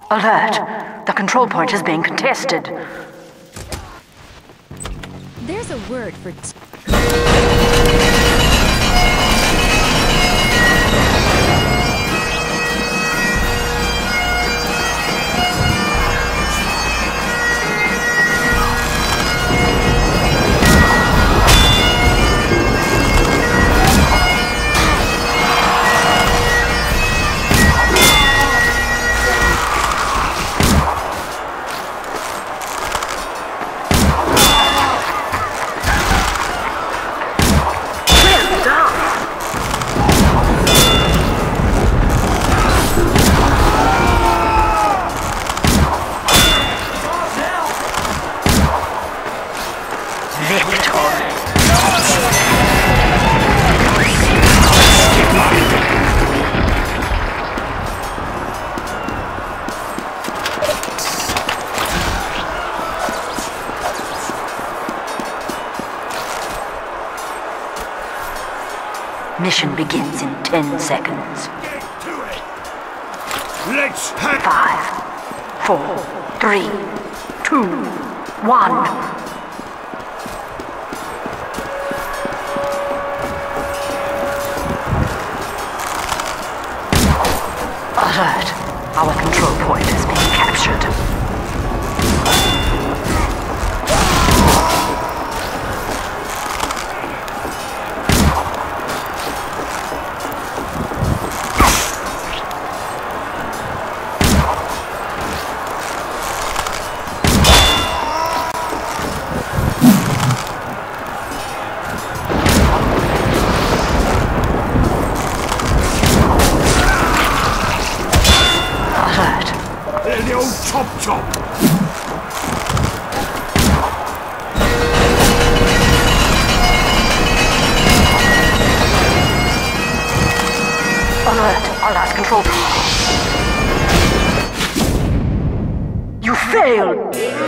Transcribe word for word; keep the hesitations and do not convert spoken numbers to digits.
Alert! The control point is being contested. There's a word for t- Mission begins in ten seconds. Get to it! Let's have Five, four, three, two, one. Alert! Our control point is being captured. the old chop chop! Alert! Our last control. You failed!